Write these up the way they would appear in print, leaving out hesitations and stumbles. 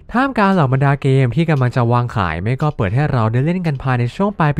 ท่ามกลางเหล่าบรรดาเกมที่กำลังจะวางขายไม่ก็เปิดให้เราได้เล่นกันภายในช่วงปลายปี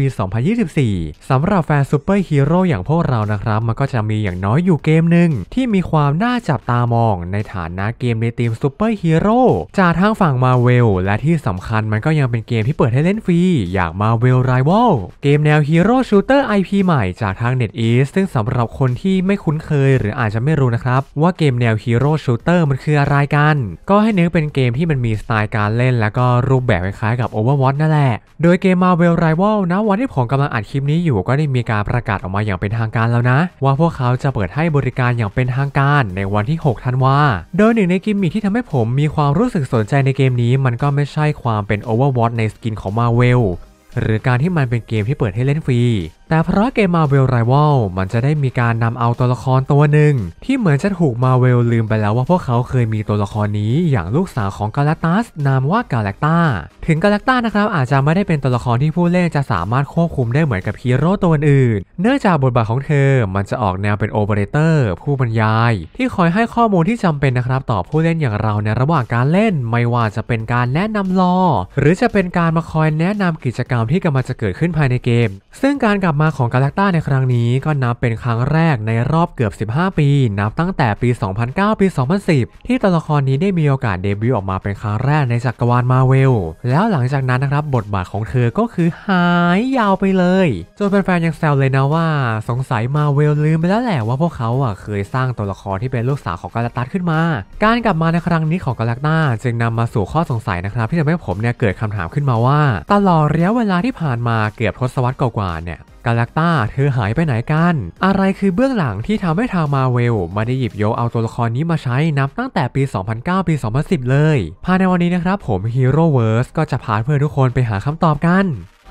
2024 สำหรับแฟนซูเปอร์ฮีโร่อย่างพวกเรานะครับมันก็จะมีอย่างน้อยอยู่เกมหนึ่งที่มีความน่าจับตามองในฐานะเกมในทีมซูเปอร์ฮีโร่จากทางฝั่ง Marvel และที่สำคัญมันก็ยังเป็นเกมที่เปิดให้เล่นฟรีอย่าง Marvel Rival เกมแนวฮีโร่ชูเตอร์ IP ใหม่จากทาง NetEase ซึ่งสำหรับคนที่ไม่คุ้นเคยหรืออาจจะไม่รู้นะครับว่าเกมแนวฮีโร่ชูเตอร์มันคืออะไรกันก็ให้นึกเป็นเกมที่มันมีสไตล์การเล่นและก็รูปแบบคล้ายๆกับ Overwatch นั่นแหละโดยเกม Marvel Rival นะวันที่ผมกำลังอัดคลิปนี้อยู่ก็ได้มีการประกาศออกมาอย่างเป็นทางการแล้วนะว่าพวกเขาจะเปิดให้บริการอย่างเป็นทางการในวันที่ 6 ธันวาคมโดยหนึ่งในกิมมิคที่ทำให้ผมมีความรู้สึกสนใจในเกมนี้มันก็ไม่ใช่ความเป็น Overwatch ในสกินของ Marvel หรือการที่มันเป็นเกมที่เปิดให้เล่นฟรีแต่เพราะเกม Marvel Rival มันจะได้มีการนำเอาตัวละครตัวหนึ่งที่เหมือนจะถูก Marvel ลืมไปแล้วว่าพวกเขาเคยมีตัวละครนี้อย่างลูกสาวของกาแล็กตัสนามว่ากาแล็กตาถึงกาแล็กตานะครับอาจจะไม่ได้เป็นตัวละครที่ผู้เล่นจะสามารถควบคุมได้เหมือนกับฮีโร่ตัวอื่นเนื่องจากบทบาทของเธอมันจะออกแนวเป็นโอเปอเรเตอร์ผู้บรรยายที่คอยให้ข้อมูลที่จำเป็นนะครับต่อผู้เล่นอย่างเราในระหว่างการเล่นไม่ว่าจะเป็นการแนะนำลอหรือจะเป็นการมาคอยแนะนำกิจกรรมที่กำลังจะเกิดขึ้นภายในเกมซึ่งการกลับมาของกาแล็กตาในครั้งนี้ก็นับเป็นครั้งแรกในรอบเกือบ15 ปีนับตั้งแต่ปี 2009 ปี 2010 ที่ตัวละครนี้ได้มีโอกาสเดบิวต์ออกมาเป็นครั้งแรกในจักรวาลมาเวลแล้วหลังจากนั้นนะครับบทบาทของเธอก็คือหายยาวไปเลยจนแฟนๆยังแซวเลยนะว่าสงสัยมาเวลลืมไปแล้วแหละว่าพวกเขาเคยสร้างตัวละครที่เป็นลูกสาวของกาแล็กตัสขึ้นมาการกลับมาในครั้งนี้ของกาแล็กตาจึงนำมาสู่ข้อสงสัยนะครับที่ทำให้ผมเกิดคำถามขึ้นมาว่าตลอดระยะเวลาที่ผ่านมาเกือบทศวรรษกว่าๆกาแล็กตาเธอหายไปไหนกันอะไรคือเบื้องหลังที่ทำให้ทางมาเวลมาได้หยิบยกเอาตัวละครนี้มาใช้นับตั้งแต่ปี 2009 ปี 2010 เลยภายในวันนี้นะครับผม Heroverse ก็จะพาเพื่อนทุกคนไปหาคำตอบกัน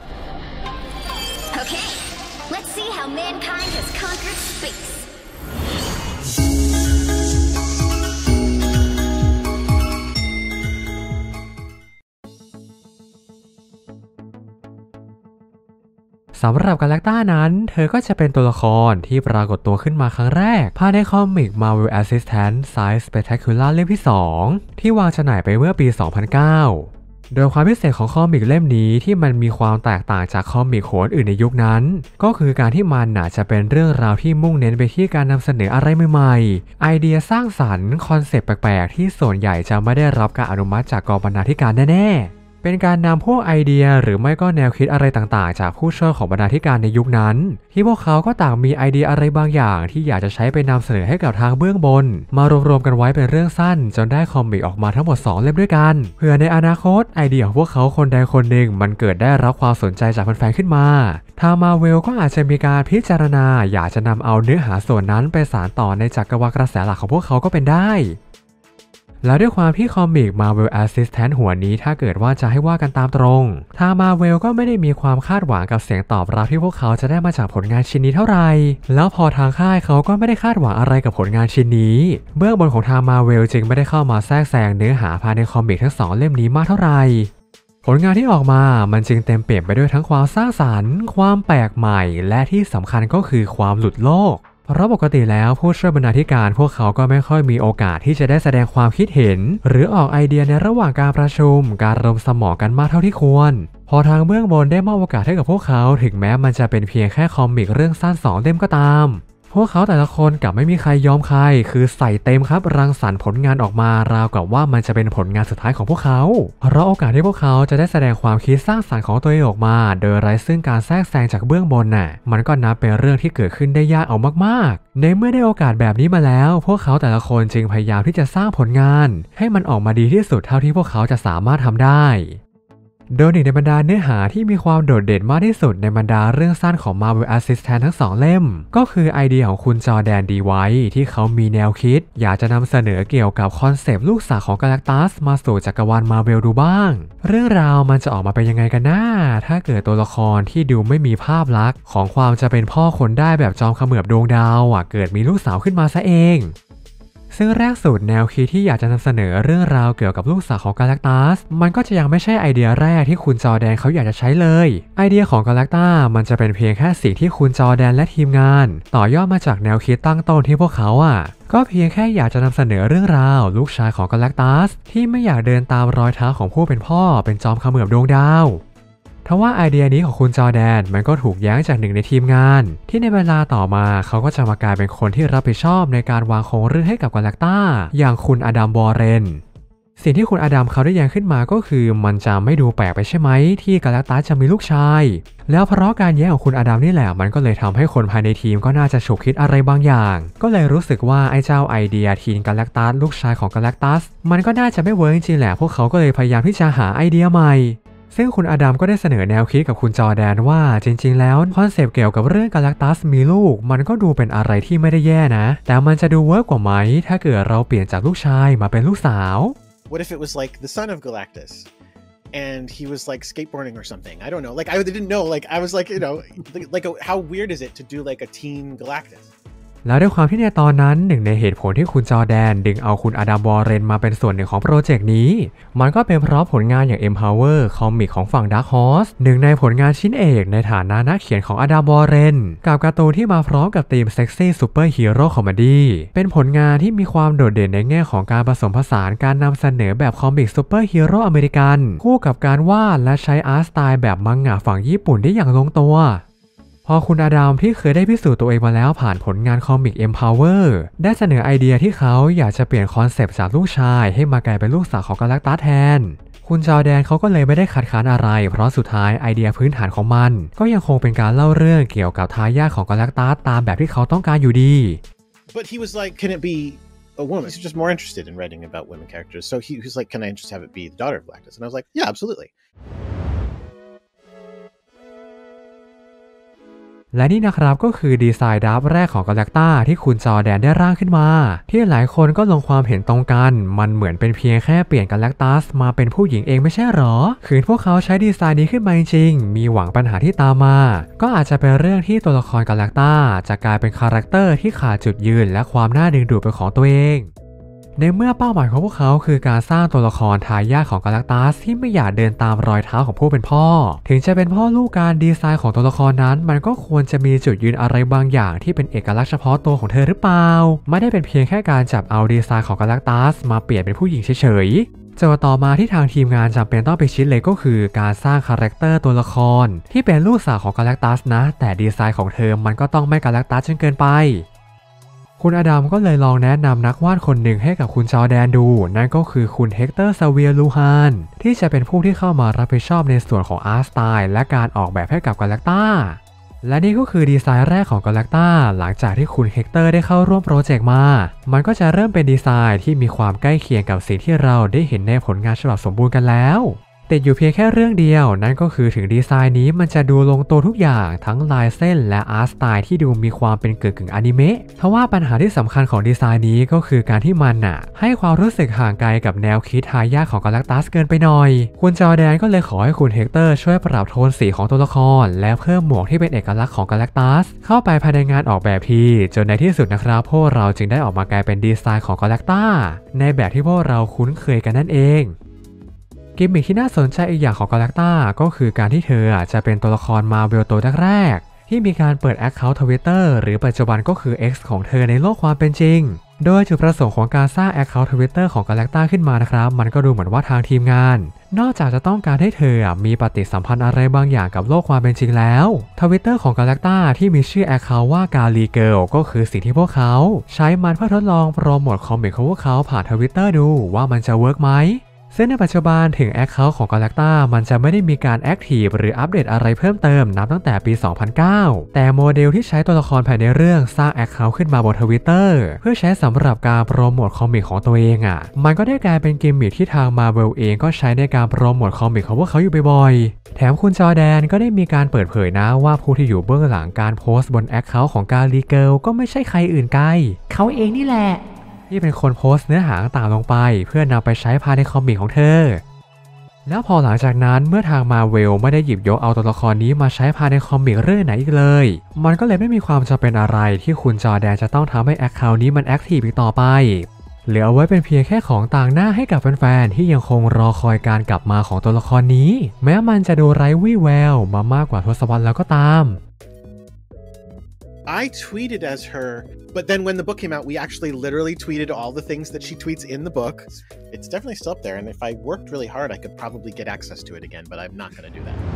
Okay, let's see how mankind has conquered space. สำหรับกาแล็กตานั้นเธอก็จะเป็นตัวละครที่ปรากฏตัวขึ้นมาครั้งแรกภายในคอมิก Marvel Assistant Size Spectacular เล่มที่ 2 ที่วางจำหน่ายไปเมื่อปี 2009 โดยความพิเศษของคอมิกเล่มนี้ที่มันมีความแตกต่างจากคอมิกโขนอื่นในยุคนั้นก็คือการที่มันจะเป็นเรื่องราวที่มุ่งเน้นไปที่การนำเสนออะไรใหม่ๆไอเดียสร้างสรรค์คอนเซปต์แปลกๆที่ส่วนใหญ่จะไม่ได้รับการอนุมัติจากกองบรรณาธิการแน่ๆเป็นการนำพวกไอเดียหรือไม่ก็แนวคิดอะไรต่างๆจากผู้ช่วยของบรรณาธิการในยุคนั้นที่พวกเขาก็ต่างมีไอเดียอะไรบางอย่างที่อยากจะใช้ไปนำเสนอให้กับทางเบื้องบนมารวมๆกันไว้เป็นเรื่องสั้นจนได้คอมิกออกมาทั้งหมด2 เล่มด้วยกันเพื่อในอนาคตไอเดียของพวกเขาคนใดคนหนึ่งมันเกิดได้รับความสนใจจากแฟนๆขึ้นมาทางมาเวลก็อาจจะมีการพิจารณาอยากจะนำเอาเนื้อหาส่วนนั้นไปสานต่อในจักรวาลกระแสหลักของพวกเขาก็เป็นได้แล้วด้วยความที่คอมิก Marvel Assistant หัวนี้ถ้าเกิดว่าจะให้ว่ากันตามตรงทาง Marvel ก็ไม่ได้มีความคาดหวังกับเสียงตอบรับที่พวกเขาจะได้มาจากผลงานชิ้นนี้เท่าไหร่แล้วพอทางค่ายเขาก็ไม่ได้คาดหวังอะไรกับผลงานชิ้นนี้เบื้องบนของทาง Marvel จึงไม่ได้เข้ามาแทรกแซงเนื้อหาภายในคอมิกทั้ง2 เล่มนี้มากเท่าไหร่ผลงานที่ออกมามันจึงเต็มเปี่ยมไปด้วยทั้งความสร้างสรรค์ความแปลกใหม่และที่สำคัญก็คือความหลุดโลกเพราะปกติแล้วผู้ช่วยบรรณาธิการพวกเขาก็ไม่ค่อยมีโอกาสที่จะได้แสดงความคิดเห็นหรือออกไอเดียในระหว่างการประชุมการระดมสมองกันมากเท่าที่ควรพอทางเบื้องบนได้มอบโอกาสให้กับพวกเขาถึงแม้มันจะเป็นเพียงแค่คอมิกเรื่องสั้น2 เล่มก็ตามพวกเขาแต่ละคนกลับไม่มีใครยอมใครคือใส่เต็มครับรังสรรค์ผลงานออกมาราวกับว่ามันจะเป็นผลงานสุดท้ายของพวกเขาเพราะโอกาสที่พวกเขาจะได้แสดงความคิดสร้างสรรค์ของตัวเองออกมาโดยไร้ซึ่งการแทรกแซงจากเบื้องบนมันก็นับเป็นเรื่องที่เกิดขึ้นได้ยากเอามากๆในเมื่อได้โอกาสแบบนี้มาแล้วพวกเขาแต่ละคนจึงพยายามที่จะสร้างผลงานให้มันออกมาดีที่สุดเท่าที่พวกเขาจะสามารถทำได้โดยหนึ่งในบรรดาเนื้อหาที่มีความโดดเด่นมากที่สุดในบรรดาเรื่องสั้นของ Marvel Assistant ทั้ง2 เล่มก็คือไอเดียของคุณจอร์แดนดีไวท์ที่เขามีแนวคิดอยากจะนำเสนอเกี่ยวกับคอนเซปต์ลูกสาวของกาแล็กตัสมาสู่จักรวาล Marvel ดูบ้างเรื่องราวมันจะออกมาเป็นยังไงกันนะถ้าเกิดตัวละครที่ดูไม่มีภาพลักษณ์ของความจะเป็นพ่อคนได้แบบจอมเขมือบดวงดาวเกิดมีลูกสาวขึ้นมาซะเองซึ่งแรกสุดแนวคิดที่อยากจะนำเสนอเรื่องราวเกี่ยวกับลูกสาวของกาแล็กตัสมันก็จะยังไม่ใช่ไอเดียแรกที่คุณจอร์แดนเขาอยากจะใช้เลยไอเดียของกาแล็กตามันจะเป็นเพียงแค่สิ่งที่คุณจอร์แดนและทีมงานต่อยอดมาจากแนวคิดตั้งต้นที่พวกเขาก็เพียงแค่อยากจะนำเสนอเรื่องราวลูกชายของกาแล็กตัสที่ไม่อยากเดินตามรอยเท้าของผู้เป็นพ่อเป็นจอมเขมือบดวงดาวทว่าไอเดียนี้ของคุณจอร์แดนมันก็ถูกแย้งจากหนึ่งในทีมงานที่ในเวลาต่อมาเขาก็จะมากลายเป็นคนที่รับผิดชอบในการวางโครงเรื่องให้กับกาแล็กตาอย่างคุณอดัม วอร์เรนสิ่งที่คุณอดัมเขาได้แย้งขึ้นมาก็คือมันจะไม่ดูแปลกไปใช่ไหมที่กาแล็กตัสจะมีลูกชายแล้วเพราะการแย้งของคุณอดัมนี่แหละมันก็เลยทำให้คนภายในทีมก็น่าจะฉุกคิดอะไรบางอย่างก็เลยรู้สึกว่าไอ้เจ้าไอเดียทีนกาแล็กตัสลูกชายของกาแล็กตัสมันก็น่าจะไม่เวิร์กจริงๆแหละพวกเขาก็เลยพยายามที่จะหาไอเดียใหม่ซึ่งคุณอดัมก็ได้เสนอแนวคิดกับคุณจอร์แดนว่าจริงๆแล้วคอนเซปต์เกี่ยวกับเรื่องกาแล็กตัสมีลูกมันก็ดูเป็นอะไรที่ไม่ได้แย่นะแต่มันจะดูเวิร์กกว่าไหมถ้าเกิดเราเปลี่ยนจากลูกชายมาเป็นลูกสาว What if it was like the son of Galactus and he was like skateboarding or something? I don't know. Like I didn't know. Like I was like, how weird is it to do like a teen Galactus? แล้วด้วยความที่ในตอนนั้นหนึ่งในเหตุผลที่คุณจอร์แดนดึงเอาคุณอดัม วอร์เรนมาเป็นส่วนหนึ่งของโปรเจกต์นี้มันก็เป็นเพราะผลงานอย่าง Empower คอมิกของฝั่ง Dark Horse หนึ่งในผลงานชิ้นเอกในฐานะนักเขียนของอดัม วอร์เรนกับการ์ตูนที่มาพร้อมกับธีมเซ็กซี่ซูเปอร์ฮีโร่คอมเมดี้เป็นผลงานที่มีความโดดเด่นในแง่ของการผสมผสานการนำเสนอแบบคอมิกซูเปอร์ฮีโร่อเมริกันคู่กับการวาดและใช้อาร์ตสไตล์แบบมังงะฝั่งญี่ปุ่นได้อย่างลงตัวพอคุณอดัมที่เคยได้พิสูจน์ตัวเองมาแล้วผ่านผลงานคอมิก Empower ได้เสนอไอเดียที่เขาอยากจะเปลี่ยนคอนเซปต์จากลูกชายให้มากลายเป็นลูกสาวของกาแล็กตัสแทนคุณจอร์แดนเขาก็เลยไม่ได้ขัดขานอะไรเพราะสุดท้ายไอเดียพื้นฐานของมันก็ยังคงเป็นการเล่าเรื่องเกี่ยวกับทายาทของกาแล็กตัสตามแบบที่เขาต้องการอยู่ดี But he was like, can it be a woman? He's just more interested in writing about women characters. So he was like, can I just have it be the daughter of Galactus? And I was like, yeah, absolutely. และนี่นะครับก็คือดีไซน์ดราฟต์แรกของกาแล็กตาที่คุณจอร์แดนได้ร่างขึ้นมาที่หลายคนก็ลงความเห็นตรงกันมันเหมือนเป็นเพียงแค่เปลี่ยนกาแล็กตัสมาเป็นผู้หญิงเองไม่ใช่หรอคืนพวกเขาใช้ดีไซน์นี้ขึ้นมาจริงๆมีหวังปัญหาที่ตามมาก็อาจจะเป็นเรื่องที่ตัวละครกาแล็กตาจะกลายเป็นคาแรคเตอร์ที่ขาดจุดยืนและความน่าดึงดูดเป็นของตัวเองในเมื่อเป้าหมายของพวกเขาคือการสร้างตัวละครทายาทของกาแล็กตัสที่ไม่อยากเดินตามรอยเท้าของผู้เป็นพ่อถึงจะเป็นพ่อลูกการดีไซน์ของตัวละครนั้นมันก็ควรจะมีจุดยืนอะไรบางอย่างที่เป็นเอกลักษณ์เฉพาะตัวของเธอหรือเปล่าไม่ได้เป็นเพียงแค่การจับเอาดีไซน์ของกาแล็กตัสมาเปลี่ยนเป็นผู้หญิงเฉยๆโจทย์ต่อมาที่ทางทีมงานจำเป็นต้องไปคิดเลยก็คือการสร้างคาแรคเตอร์ตัวละครที่เป็นลูกสาวของกาแล็กตัสนะแต่ดีไซน์ของเธอมันก็ต้องไม่กาแล็กตัสจนเกินไปคุณอดัมก็เลยลองแนะนำนักวาดคนหนึ่งให้กับคุณจอร์แดนดูนั่นก็คือคุณเฮกเตอร์ ซาเวียร์ ลูฮานที่จะเป็นผู้ที่เข้ามารับผิดชอบในส่วนของอาร์ตสไตล์และการออกแบบให้กับกาแล็กตาและนี่ก็คือดีไซน์แรกของกาแล็กตาหลังจากที่คุณเฮกเตอร์ได้เข้าร่วมโปรเจกต์มามันก็จะเริ่มเป็นดีไซน์ที่มีความใกล้เคียงกับสิ่งที่เราได้เห็นในผลงานฉบับสมบูรณ์กันแล้วติดอยู่เพียงแค่เรื่องเดียวนั่นก็คือถึงดีไซน์นี้มันจะดูลงตัวทุกอย่างทั้งลายเส้นและอาร์ตสไตล์ที่ดูมีความเป็นกึ่งอนิเมะทว่าปัญหาที่สำคัญของดีไซน์นี้ก็คือการที่มันให้ความรู้สึกห่างไกลกับแนวคิดทายาทของกาแล็กตัสเกินไปหน่อยคุณจอร์แดนก็เลยขอให้คุณเฮกเตอร์ช่วยปรับโทนสีของตัวละครและเพิ่มหมวกที่เป็นเอกลักษณ์ของกาแล็กตัสเข้าไปภายในงานออกแบบที่จนในที่สุดนะครับพวกเราจึงได้ออกมากลายเป็นดีไซน์ของกาแล็กตาในแบบที่พวกเราคุ้นเคยกันนั่นเองกิมมิคที่น่าสนใจอีกอย่างของกาแล็กตาก็คือการที่เธอจะเป็นตัวละครมาเวลตัวแรกๆที่มีการเปิด Account Twitter หรือปัจจุบันก็คือ X ของเธอในโลกความเป็นจริงโดยจุดประสงค์ของการสร้าง Account Twitter ของกาแล็กตาขึ้นมานะครับมันก็ดูเหมือนว่าทางทีมงานนอกจากจะต้องการให้เธอมีปฏิสัมพันธ์อะไรบางอย่างกับโลกความเป็นจริงแล้ว Twitter ของกาแล็กตาที่มีชื่อ Account ว่ากาลีเกิลก็คือสิ่งที่พวกเขาใช้มันเพื่อทดลองโปรโมทคอมิกของพวกเขาผ่าน Twitter ดูว่ามันจะเวิร์กไหมซึ่งในปัจจุบันถึง Account ของ Galacta มันจะไม่ได้มีการ Active หรืออัปเดตอะไรเพิ่มเติมนับตั้งแต่ปี 2009 แต่โมเดลที่ใช้ตัวละครภายในเรื่องสร้าง Account ขึ้นมาบน Twitter เพื่อใช้สำหรับการโปรโมทคอมิกของตัวเองมันก็ได้กลายเป็นกิมมิคที่ทาง Marvel เองก็ใช้ในการโปรโมทคอมิกของพวกเขาอยู่บ่อยๆแถมคุณจอร์แดนก็ได้มีการเปิดเผยนะว่าผู้ที่อยู่เบื้องหลังการโพสต์บน Account ของกาลีเกิลก็ไม่ใช่ใครอื่นไกลเขาเองนี่แหละที่เป็นคนโพสต์เนื้อหาต่างลงไปเพื่อนำไปใช้ภายในคอมิกของเธอแล้วพอหลังจากนั้นเมื่อทางมาเวลไม่ได้หยิบยกเอาตัวละครนี้มาใช้ภายในคอมิกเรื่องไหนอีกเลยมันก็เลยไม่มีความจำเป็นอะไรที่คุณจอร์แดนจะต้องทำให้ Account นี้มันแอคทีฟอีกต่อไปเหลือเอาไว้เป็นเพียงแค่ของต่างหน้าให้กับแฟนๆที่ยังคงรอคอยการกลับมาของตัวละครนี้แม้มันจะดูไร้วี่แววมามากกว่าทศวรรษแล้วก็ตาม I tweeted as her, but then when the book came out, we actually literally tweeted all the things that she tweets in the book. It's definitely still up there, and if I worked really hard, I could probably get access to it again, but I'm not going to do that.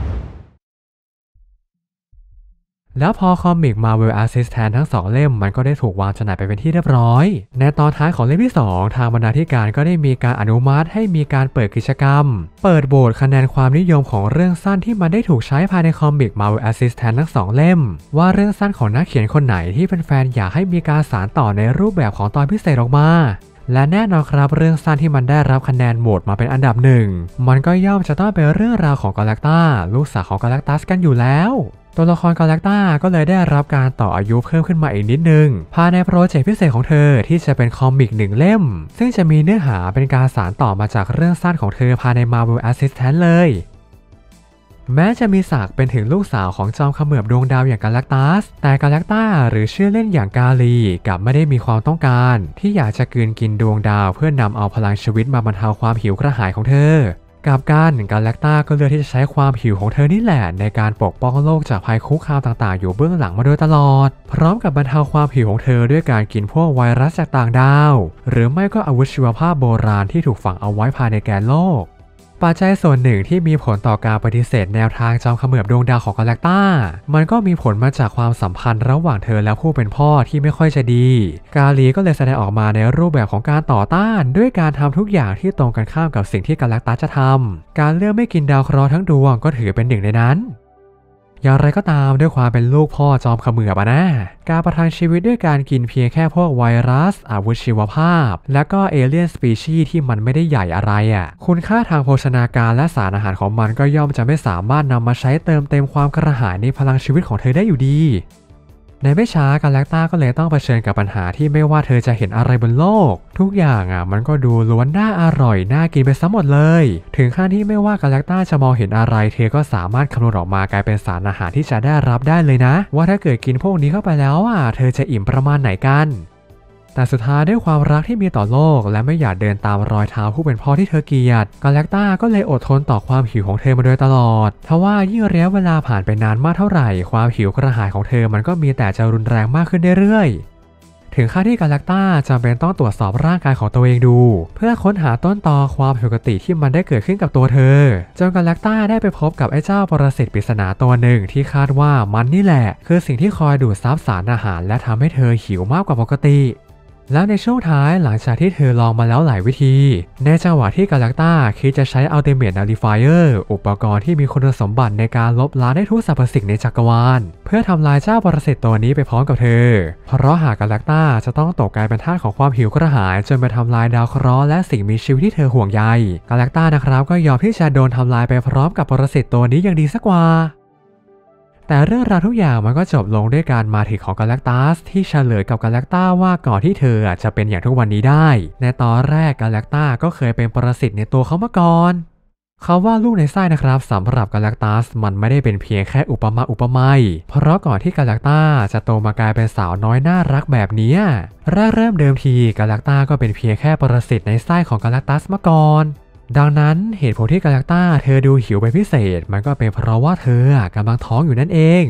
แล้วพอคอมิก Marvel Assistant ทั้ง2เล่มมันก็ได้ถูกวางจำหน่ายไปเป็นที่เรียบร้อยในตอนท้ายของเล่มที่2ทางบรรณาธิการก็ได้มีการอนุมัติให้มีการเปิดกิจกรรมเปิดโหวตคะแนนความนิยมของเรื่องสั้นที่มันได้ถูกใช้ภายในคอมิก Marvel Assistant ทั้ง2เล่มว่าเรื่องสั้นของนักเขียนคนไหนที่แฟนๆอยากให้มีการสานต่อในรูปแบบของตอนพิเศษออกมาและแน่นอนครับเรื่องสั้นที่มันได้รับคะแนนโหวตมาเป็นอันดับหนึ่งมันก็ย่อมจะต้องเป็นเรื่องราวของกาแล็กตาลูกสาวของกาแล็กตัสกันอยู่แล้วตัวละครกาแล็กตาก็เลยได้รับการต่ออายุเพิ่มขึ้นมาอีกนิดนึงภายในโปรเจกต์พิเศษของเธอที่จะเป็นคอมิก1เล่มซึ่งจะมีเนื้อหาเป็นการสานต่อมาจากเรื่องสั้นของเธอภายใน Marvel Assistant เลยแม้จะมีศักดิ์เป็นถึงลูกสาวของจอมเขมือบดวงดาวอย่างกาแล็กตัสแต่กาแล็กตาหรือชื่อเล่นอย่างกาลีกลับไม่ได้มีความต้องการที่อยากจะกลืนกินดวงดาวเพื่อนำเอาพลังชีวิตมาบรรเทาความหิวกระหายของเธอกลับกันกาแล็กตาก็เลือกที่จะใช้ความหิวของเธอนี่แหละในการปกป้องโลกจากภัยคุกคามต่างๆอยู่เบื้องหลังมาโดยตลอดพร้อมกับบรรเทาความหิวของเธอด้วยการกินพวกไวรัสจากต่างดาวหรือไม่ก็อาวุธชีวภาพโบราณที่ถูกฝังเอาไว้ภายในแกนโลกปัจจัยส่วนหนึ่งที่มีผลต่อการปฏิเสธแนวทางจอมเขมือบดวงดาวของกาแล็กตามันก็มีผลมาจากความสัมพันธ์ระหว่างเธอและผู้เป็นพ่อที่ไม่ค่อยจะดีกาลีก็เลยแสดงออกมาในรูปแบบของการต่อต้านด้วยการทำทุกอย่างที่ตรงกันข้ามกับสิ่งที่กาแล็กตาจะทำการเลือกไม่กินดาวเคราะห์ทั้งดวงก็ถือเป็นหนึ่งในนั้นอย่างไรก็ตามด้วยความเป็นลูกพ่อจอมเขมือบนะการประทังชีวิตด้วยการกินเพียงแค่พวกไวรัสอาวุธชีวภาพและก็เอเลี่ยนสปีชีส์ที่มันไม่ได้ใหญ่อะไรคุณค่าทางโภชนาการและสารอาหารของมันก็ย่อมจะไม่สามารถนำมาใช้เติมเต็มความกระหายในพลังชีวิตของเธอได้อยู่ดีในไม่ช้ากาแล็กตาก็เลยต้องเผชิญกับปัญหาที่ไม่ว่าเธอจะเห็นอะไรบนโลกทุกอย่างมันก็ดูล้วนน่าอร่อยน่ากินไปซะหมดเลยถึงขั้นที่ไม่ว่ากาแล็กตาจะมองเห็นอะไรเธอก็สามารถคำนวณออกมากลายเป็นสารอาหารที่จะได้รับได้เลยนะว่าถ้าเกิดกินพวกนี้เข้าไปแล้วเธอจะอิ่มประมาณไหนกันแต่สุดท้ายด้วยความรักที่มีต่อโลกและไม่อยากเดินตามรอยเท้าผู้เป็นพ่อที่เธอเกลียดกาแล็กตาก็เลยอดทนต่อความหิวของเธอมาโดยตลอดทว่ายิ่งระยะเวลาผ่านไปนานมากเท่าไหร่ความหิวกระหายของเธอมันก็มีแต่จะรุนแรงมากขึ้นเรื่อยๆถึงขั้นที่กาแล็กตาจำเป็นต้องตรวจสอบร่างกายของตัวเองดูเพื่อค้นหาต้นตอความผิดปกติที่มันได้เกิดขึ้นกับตัวเธอจนกาแล็กตาได้ไปพบกับไอ้เจ้าปรสิตปริศนาตัวหนึ่งที่คาดว่ามันนี่แหละคือสิ่งที่คอยดูดซับสารอาหารและทำให้เธอหิวมากกว่าปกติแล้วในช่วงท้ายหลังจากที่เธอลองมาแล้วหลายวิธีในจังหวะที่กาแล็กตาคิดจะใช้ Ultimate Nullifier อุปกรณ์ที่มีคุณสมบัติในการลบล้างได้ทุกสรรพสิ่งในจักรวาลเพื่อทำลายเจ้าปรสิตตัวนี้ไปพร้อมกับเธอเพราะหากกาแล็กตาจะต้องตกกลายเป็นทาสของความหิวกระหายจนไปทำลายดาวเคราะห์และสิ่งมีชีวิตที่เธอห่วงใยกาแล็กตานะครับก็ยอมที่จะโดนทำลายไปพร้อมกับปรสิตตัวนี้อย่างดีสักกว่าแต่เรื่องราวทุกอย่างมันก็จบลงด้วยการมาถึงของกาแล็กตัสที่เฉลยกับกาแล็กตาว่าก่อนที่เธอจะเป็นอย่างทุกวันนี้ได้ในตอนแรกกาแล็กตาก็เคยเป็นปรสิตในตัวเขามาก่อนเขาว่าลูกในไส้นะครับสำหรับกาแล็กตัสมันไม่ได้เป็นเพียงแค่อุปมาเพราะก่อนที่กาแล็กตาจะโตมากลายเป็นสาวน้อยน่ารักแบบนี้เริ่มเดิมทีกาแล็กตาก็เป็นเพียงแค่ปรสิตในไส้ของกาแล็กตัสมาก่อนดังนั้นเหตุผลที่กาแล็กตาเธอดูหิวเป็นพิเศษมันก็เป็นเพราะว่าเธอกำลังท้องอยู่นั่นเอง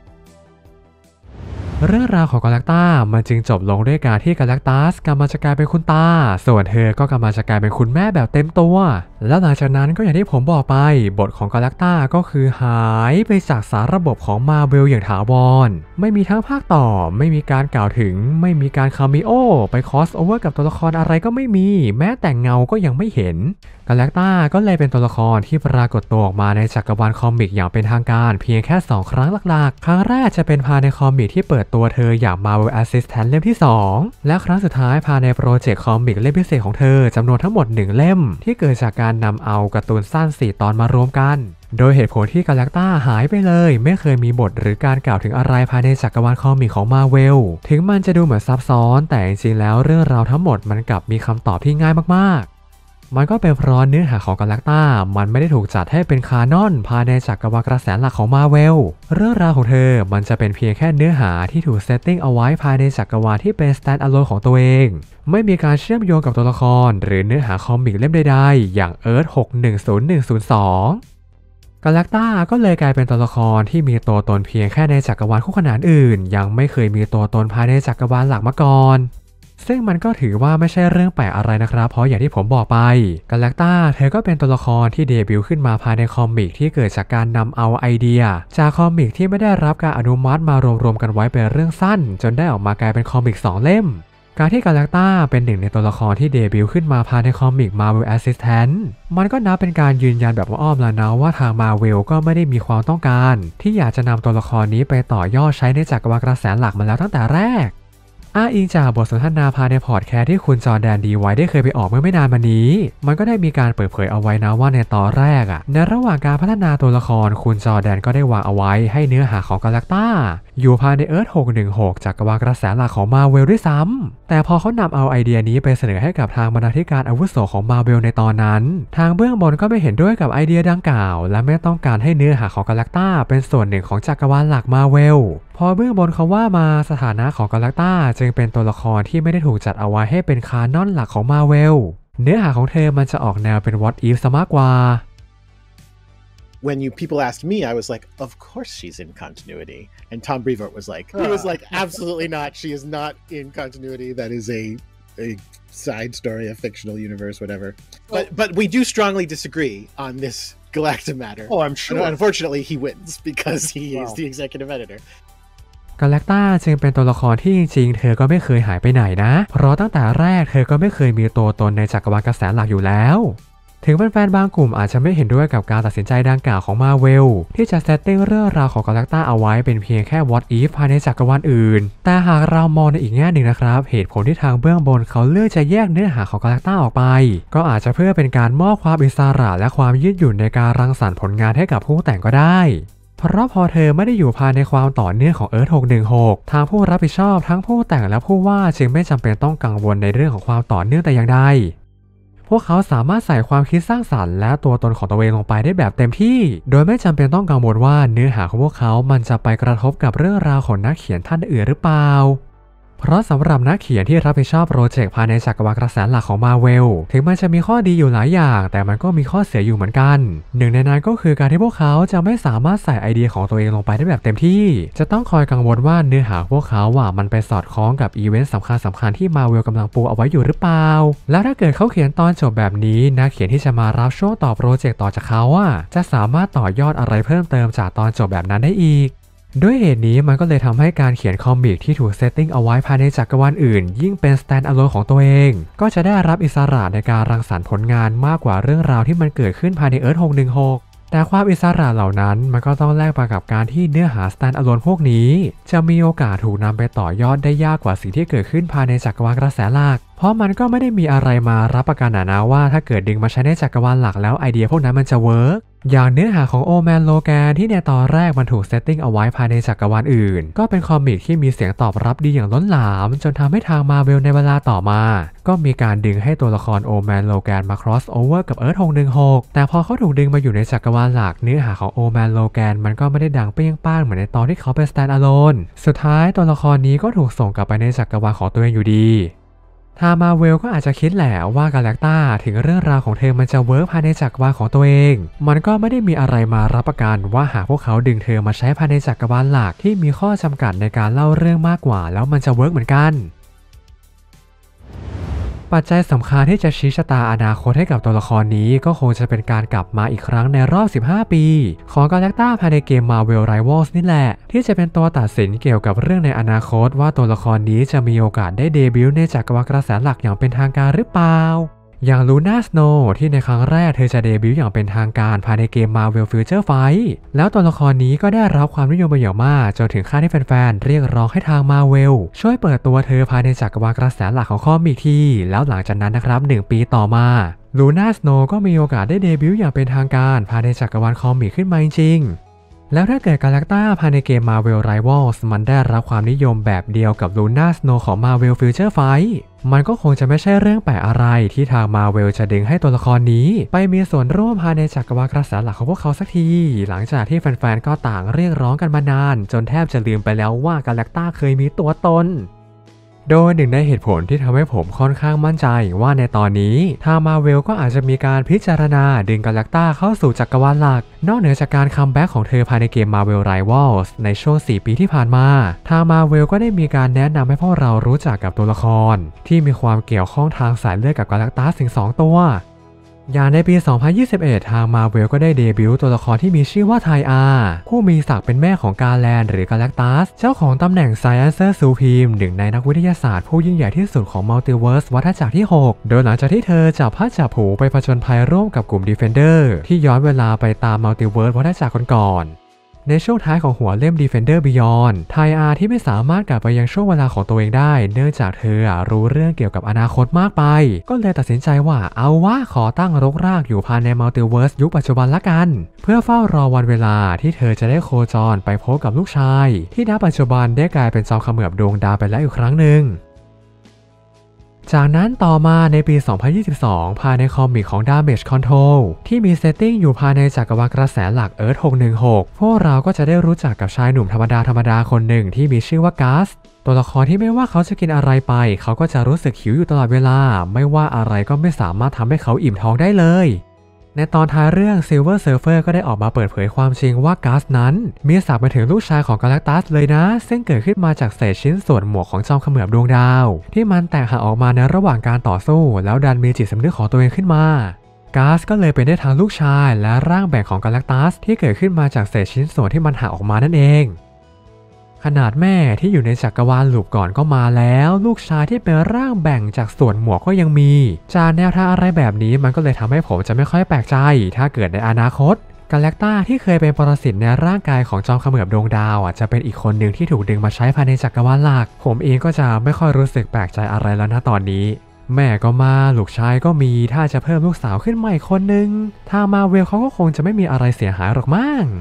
เรื่องราวของกาแล็กตามันจึงจบลงด้วยการที่กาแล็กตัสกำลังจะกลายเป็นคุณตาส่วนเธอก็กำลังจะกลายเป็นคุณแม่แบบเต็มตัวแล้วหลังจากนั้นก็อย่างที่ผมบอกไปบทของกาแล็กตาก็คือหายไปจากสารระบบของมาเวลอย่างถาวรไม่มีทั้งภาคต่อไม่มีการกล่าวถึงไม่มีการคาเมโอไปคอสโอเวอร์กับตัวละครอะไรก็ไม่มีแม้แต่เงาก็ยังไม่เห็นกาแล็กตาก็เลยเป็นตัวละครที่ปรากฏตัวออกมาในจักรวาลคอมิกอย่างเป็นทางการเพียงแค่2ครั้งหลักๆครั้งแรกจะเป็นภายในคอมิกที่เปิดตัวเธออย่าง Marvel Assistant เล่มที่2และครั้งสุดท้ายภายในโปรเจกต์คอมิกเล่มพิเศษของเธอจำนวนทั้งหมด1เล่มที่เกิดจากการนำเอาการ์ตูนสั้น4ตอนมารวมกันโดยเหตุผลที่กาแล็กตาหายไปเลยไม่เคยมีบทหรือการกล่าวถึงอะไรภายในจักรวาลคอมิกของมาเวลถึงมันจะดูเหมือนซับซ้อนแต่จริงๆแล้วเรื่องราวทั้งหมดมันกลับมีคำตอบที่ง่ายมากๆมันก็เป็นเพราะเนื้อหาของกาแล็กต้ามันไม่ได้ถูกจัดให้เป็นคานอนภายในจักรวาลกระแสหลักของมาเวลเรื่องราวของเธอมันจะเป็นเพียงแค่เนื้อหาที่ถูกเซตติ้งเอาไว้ภายในจักรวาลที่เป็น stand alone ของตัวเองไม่มีการเชื่อมโยงกับตัวละครหรือเนื้อหาคอมิกเล่มใดๆอย่าง Earth 610102กาแล็กต้าก็เลยกลายเป็นตัวละครที่มีตัวตนเพียงแค่ในจักรวาลคู่ขนานอื่นยังไม่เคยมีตัวตนภายในจักรวาลหลักมาก่อนซึ่งมันก็ถือว่าไม่ใช่เรื่องแปลกอะไรนะครับเพราะอย่างที่ผมบอกไปกาแล็กต้าเธอก็เป็นตัวละครที่เดบิวต์ขึ้นมาภายในคอมิกที่เกิดจากการนำเอาไอเดียจากคอมิกที่ไม่ได้รับการอนุมัติมารวมๆกันไว้เป็นเรื่องสั้นจนได้ออกมากลายเป็นคอมิก2 เล่มการที่กาแล็กต้าเป็นหนึ่งในตัวละครที่เดบิวต์ขึ้นมาภายในคอมิก Marvel Assistant มันก็นับเป็นการยืนยันแบบอ้อมแล้วนะว่าทาง Marvel ก็ไม่ได้มีความต้องการที่อยากจะนำตัวละครนี้ไปต่อยอดใช้ในจักรวาลกระแสหลักมาแล้วตั้งแต่แรกอ้างอิงจากบทสนทนาภายในพอดแคสต์ที่คุณจอร์แดนดีไว้ได้เคยไปออกเมื่อไม่นานมานี้มันก็ได้มีการเปิดเผยเอาไว้นะว่าในตอนแรกในระหว่างการพัฒนาตัวละครคุณจอร์แดนก็ได้วางเอาไว้ให้เนื้อหาของกาแล็กต้าอยู่ภายใน Earth 616 จักรวาลกระแสหลักของ Marvel ด้วยซ้ำแต่พอเขานำเอาไอเดียนี้ไปเสนอให้กับทางบรรณาธิการอาวุโสของ Marvel ในตอนนั้นทางเบื้องบนก็ไม่เห็นด้วยกับไอเดียดังกล่าวและไม่ต้องการให้เนื้อหาของกาแล็กต้าเป็นส่วนหนึ่งของจักรวาลหลัก Marvelพอเบื้องบนเขาว่ามาสถานะของกาแล็กต้าจึงเป็นตัวละครที่ไม่ได้ถูกจัดเอาไว้ให้เป็นคานอนหลักของ Marvel เนื้อหาของเธอมันจะออกแนวเป็น What If ซะมากกว่า When people asked me, I was like, "Of course she's in continuity," and Tom Brevoort was like, "Absolutely not. She is not in continuity. That is a side story, a fictional universe, whatever." But we do strongly disagree on this Galacta matter. Oh, I'm sure. And unfortunately, he wins because he is the executive editor. กาแล็กต้าจึงเป็นตัวละครที่จริงๆเธอก็ไม่เคยหายไปไหนนะเพราะตั้งแต่แรกเธอก็ไม่เคยมีตัวตนในจักรวาลกระแสหลักอยู่แล้วถึงแฟนๆบางกลุ่มอาจจะไม่เห็นด้วยกับการตัดสินใจดังกล่าวของ Marvel ที่จะเซตติ้งเรื่องราวของกาแล็กต้าเอาไว้เป็นเพียงแค่ What If ภายในจักรวาลอื่นแต่หากเรามองในอีกแง่หนึ่งนะครับเหตุผลที่ทางเบื้องบนเขาเลือกจะแยกเนื้อหาของกาแล็กต้าออกไปก็อาจจะเพื่อเป็นการมอบความอิสระและความยืดหยุ่นในการรังสรรค์ผลงานให้กับผู้แต่งก็ได้เพราะพอเธอไม่ได้อยู่ภายในความต่อเนื่องของ Earth 616 ทางผู้รับผิดชอบทั้งผู้แต่งและผู้วาดจึงไม่จำเป็นต้องกังวลในเรื่องของความต่อเนื่องแต่อย่างใดพวกเขาสามารถใส่ความคิดสร้างสรรค์และตัวตนของตัวเองลงไปได้แบบเต็มที่โดยไม่จำเป็นต้องกังวลว่าเนื้อหาของพวกเขามันจะไปกระทบกับเรื่องราวของนักเขียนท่านอื่นหรือเปล่าเพราะสำหรับนักเขียนที่รับผิดชอบโปรเจกต์ภายในจักรวาลกระแสหลักของ Marvel ถึงมันจะมีข้อดีอยู่หลายอย่างแต่มันก็มีข้อเสียอยู่เหมือนกันหนึ่งในนั้นก็คือการที่พวกเขาจะไม่สามารถใส่ไอเดียของตัวเองลงไปได้แบบเต็มที่จะต้องคอยกังวลว่าเนื้อหาของพวกเขามันไปสอดคล้องกับอีเวนต์สำคัญที่ Marvel กำลังปูเอาไว้อยู่หรือเปล่าแล้วถ้าเกิดเขาเขียนตอนจบแบบนี้นักเขียนที่จะมารับช่วงต่อโปรเจกต์ต่อจากเขาจะสามารถต่อยอดอะไรเพิ่มเติมจากตอนจบแบบนั้นได้อีกด้วยเหตุนี้มันก็เลยทำให้การเขียนคอมิกที่ถูกเซตติ้งเอาไว้ภายในจักรวาลอื่นยิ่งเป็น stand alone ของตัวเองก็จะได้รับอิสระในการรังสรรค์ผลงานมากกว่าเรื่องราวที่มันเกิดขึ้นภายใน Earth 616แต่ความอิสระเหล่านั้นมันก็ต้องแลกมากับการที่เนื้อหา stand alone พวกนี้จะมีโอกาสถูกนำไปต่อยอดได้ยากกว่าสิ่งที่เกิดขึ้นภายในจักรวาลกระแสหลักเพราะมันก็ไม่ได้มีอะไรมารับประกันนะว่าถ้าเกิดดึงมาใช้ในจักรวาลหลักแล้วไอเดียพวกนั้นมันจะเวิร์กอย่างเนื้อหาของโอแมนโลแกนที่ในตอนแรกมันถูกเซตติ้งเอาไว้ภายในจักรวาลอื่นก็เป็นคอมิกที่มีเสียงตอบรับดีอย่างล้นหลามจนทำให้ทางมาเวลในเวลาต่อมาก็มีการดึงให้ตัวละครโอแมนโลแกนมา cross over กับ Earth 616 แต่พอเขาถูกดึงมาอยู่ในจักรวาลหลักเนื้อหาของโอแมนโลแกนมันก็ไม่ได้ดังเปรี้ยงป้างเหมือนในตอนที่เขาเป็น stand alone สุดท้ายตัวละครนี้ก็ถูกส่งกลับไปในจักรวาลของตัวเองอยู่ดีทางมาเวลก็อาจจะคิดแหละว่ากาแล็กต้าถึงเรื่องราวของเธอมันจะเวิร์กภายในจักรวาลของตัวเองมันก็ไม่ได้มีอะไรมารับประกันว่าหากพวกเขาดึงเธอมาใช้ภายในจักรวาลหลักที่มีข้อจำกัดในการเล่าเรื่องมากกว่าแล้วมันจะเวิร์กเหมือนกันปัจจัยสำคัญที่จะชี้ชะตาอนาคตให้กับตัวละครนี้ก็คงจะเป็นการกลับมาอีกครั้งในรอบ15 ปีของกาแล็กต้าภายในเกม Marvel Rivals นี่แหละที่จะเป็นตัวตัดสินเกี่ยวกับเรื่องในอนาคตว่าตัวละครนี้จะมีโอกาสได้เดบิวต์ในจักรวาลกระแสหลักอย่างเป็นทางการหรือเปล่าอย่างลูน่าสโนว์ที่ในครั้งแรกเธอจะเดบิวต์อย่างเป็นทางการภายในเกม Marvel Future Fight แล้วตัวละครนี้ก็ได้รับความนิยมเป็นอย่างมากจนถึงขั้นที่แฟนๆเรียกร้องให้ทาง Marvel ช่วยเปิดตัวเธอภายในจักรวาลกระแสหลักของคอมิกที่แล้วหลังจากนั้นนะครับ1 ปีต่อมาลูน่าสโนว์ก็มีโอกาสได้เดบิวต์อย่างเป็นทางการภายในจักรวาลคอมิกขึ้นมาจริงแล้วถ้าเกิดกาแล็กต้าภายในเกม Marvel Rivals มันได้รับความนิยมแบบเดียวกับ Luna Snow ของ Marvel Future Fight มันก็คงจะไม่ใช่เรื่องแปลกอะไรที่ทาง Marvel จะดึงให้ตัวละครนี้ไปมีส่วนร่วมภายในจักรวาลกระแสหลักของพวกเขาสักทีหลังจากที่แฟนๆก็ต่างเรียกร้องกันมานานจนแทบจะลืมไปแล้วว่ากาแล็กต้าเคยมีตัวตนโดยหนึ่งในเหตุผลที่ทำให้ผมค่อนข้างมั่นใจว่าในตอนนี้ทาง Marvel ก็อาจจะมีการพิจารณาดึงกาแล็กต้าเข้าสู่จักรวาลหลักนอกเหนือจากการคัมแบ็กของเธอภายในเกม Marvel Rivals ในช่วง 4 ปีที่ผ่านมาทาง Marvel ก็ได้มีการแนะนำให้พวกเรารู้จักกับตัวละครที่มีความเกี่ยวข้องทางสายเลือดกับกาแล็กต้าถึง2 ตัวอย่างในปี 2021 ทาง Marvel ก็ได้เดบิวต์ตัวละครที่มีชื่อว่าไทอาผู้มีศักดิ์เป็นแม่ของกาแลนหรือกาแล็กตัสเจ้าของตำแหน่ง Sciencer Supreme หนึ่งในนักวิทยาศาสตร์ผู้ยิ่งใหญ่ที่สุดของ Multiverse วัฏจักรที่ 6 โดยหลังจากที่เธอจับพัดจับผูไปผจญภัยร่วมกับกลุ่ม Defender ที่ย้อนเวลาไปตาม Multiverse วัฏจักรก่อนในช่วงท้ายของหัวเล่ม Defender Beyond ไทอาที่ไม่สามารถกลับไปยังช่วงเวลาของตัวเองได้เนื่องจากเธอรู้เรื่องเกี่ยวกับอนาคตมากไปก็เลยตัดสินใจว่าเอาว่าขอตั้งรกรากอยู่ภายใน Multiverse ยุคปัจจุบันละกันเพื่อเฝ้ารอวันเวลาที่เธอจะได้โคจรไปพบกับลูกชายที่ณปัจจุบันได้กลายเป็นจอมเขมือบดวงดาวไปแล้วอีกครั้งหนึ่งจากนั้นต่อมาในปี 2022 ภายในคอมิกของ Damage Control ที่มีเซตติ้งอยู่ภายในจักรวาลกระแสหลัก Earth 616 พวกเราก็จะได้รู้จักกับชายหนุ่มธรรมดาคนหนึ่งที่มีชื่อว่ากัสตัวละครที่ไม่ว่าเขาจะกินอะไรไปเขาก็จะรู้สึกหิวอยู่ตลอดเวลาไม่ว่าอะไรก็ไม่สามารถทำให้เขาอิ่มท้องได้เลยในตอนท้ายเรื่อง Silver Surfer ก็ได้ออกมาเปิดเผยความจริงว่ากัสนั้นมีศักดิ์ไปถึงลูกชายของกาแล็กตัสเลยนะซึ่งเกิดขึ้นมาจากเศษชิ้นส่วนหมวกของจอมเขมือบดวงดาวที่มันแตกหักออกมาในระหว่างการต่อสู้แล้วดันมีจิตสำนึกของตัวเองขึ้นมากัสก็เลยเป็นได้ทั้งลูกชายและร่างแบ่งของกาแล็กตัสที่เกิดขึ้นมาจากเศษชิ้นส่วนที่มันหักออกมานั่นเองขนาดแม่ที่อยู่ในจักรวาลลูปก่อนก็มาแล้วลูกชายที่เป็นร่างแบ่งจากส่วนหมวกก็ยังมีจากแนวทางอะไรแบบนี้มันก็เลยทำให้ผมจะไม่ค่อยแปลกใจถ้าเกิดในอนาคตกาแล็กต้าที่เคยเป็นปรสิตในร่างกายของจอมเขมือบดวงดาวจะเป็นอีกคนหนึ่งที่ถูกดึงมาใช้ภายในจักรวาลหลักผมเองก็จะไม่ค่อยรู้สึกแปลกใจอะไรแล้วนะตอนนี้แม่ก็มาลูกชายก็มีถ้าจะเพิ่มลูกสาวขึ้นมาอีกคนนึงทางมาเวลเขาก็คงจะไม่มีอะไรเสียหายหรอกมั้ง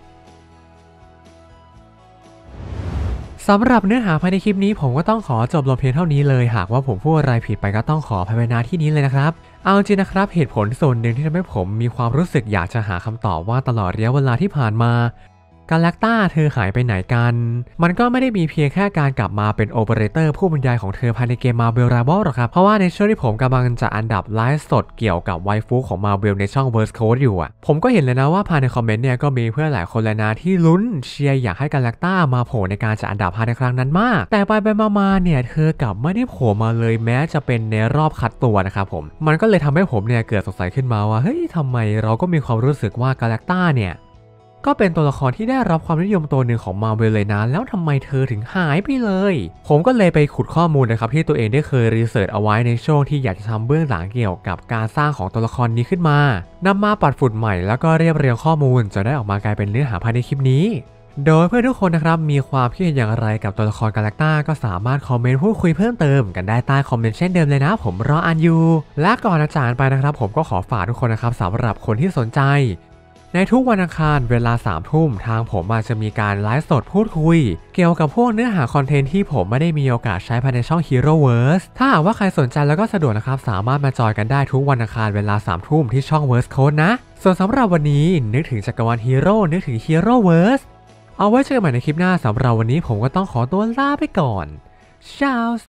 สำหรับเนื้อหาภายในคลิปนี้ผมก็ต้องขอจบลงเพียงเท่านี้เลยหากว่าผมพูดอะไรผิดไปก็ต้องขออภัยไว้ณที่นี้เลยนะครับเอาจริงนะครับเหตุผลส่วนหนึ่งที่ทำให้ผมมีความรู้สึกอยากจะหาคำตอบว่าตลอดระยะเวลาที่ผ่านมากาแล็กต้าเธอหายไปไหนกันมันก็ไม่ได้มีเพียงแค่การกลับมาเป็นโอเปอเรเตอร์ผู้บรรยายของเธอภายในเกม Marvel Rivals หรอกครับเพราะว่าในช่วงที่ผมกำลังจะอันดับไลฟ์สดเกี่ยวกับไวฟูของ Marvel ในช่อง Verse Code อยู่ผมก็เห็นเลยนะว่าภายในคอมเมนต์เนี่ยก็มีเพื่อนหลายคนเลยนะที่ลุ้นเชียร์อยากให้กาแล็กต้ามาโผล่ในการจัดอันดับภายในครั้งนั้นมากแต่ไปมาเนี่ยเธอกลับไม่ได้โผล่มาเลยแม้จะเป็นในรอบคัดตัวนะครับผมมันก็เลยทำให้ผมเนี่ยเกิดสงสัยขึ้นมาว่าเฮ้ยทำไมเราก็มีความรู้สึกว่ากาแล็กต้าเนี่ยก็เป็นตัวละครที่ได้รับความนิยมตัวหนึ่งของ Marvel เลยนะแล้วทำไมเธอถึงหายไปเลยผมก็เลยไปขุดข้อมูลนะครับที่ตัวเองได้เคยรีเสิร์ชเอาไว้ในช่วงที่อยากจะทำเบื้องหลังเกี่ยวกับการสร้างของตัวละครนี้ขึ้นมานำมาปัดฝุ่นใหม่แล้วก็เรียบเรียงข้อมูลจนได้ออกมากลายเป็นเนื้อหาภายในคลิปนี้โดยเพื่อนทุกคนนะครับมีความคิดเห็นอย่างไรกับตัวละครกาแล็กต้าก็สามารถคอมเมนต์พูดคุยเพิ่มเติมกันได้ใต้คอมเมนต์เช่นเดิมเลยนะผมรออ่านอยู่และก่อนจากไปนะครับผมก็ขอฝากทุกคนนะครับสำหรับคนที่สนใจในทุกวันอังคารเวลา 3 ทุ่มทางผมจะมีการไลฟ์สดพูดคุยเกี่ยวกับพวกเนื้อหาคอนเทนต์ที่ผมไม่ได้มีโอกาสใช้ภายในช่อง Heroverse ถ้าหากว่าใครสนใจแล้วก็สะดวกนะครับสามารถมาจอยกันได้ทุกวันอังคารเวลา 3 ทุ่มที่ช่อง Verse Code นะส่วนสำหรับวันนี้นึกถึงจักรวาลฮีโร่นึกถึง Heroverse เอาไว้เจอกันใหม่ในคลิปหน้าสำหรับวันนี้ผมก็ต้องขอตัวลาไปก่อน Ciao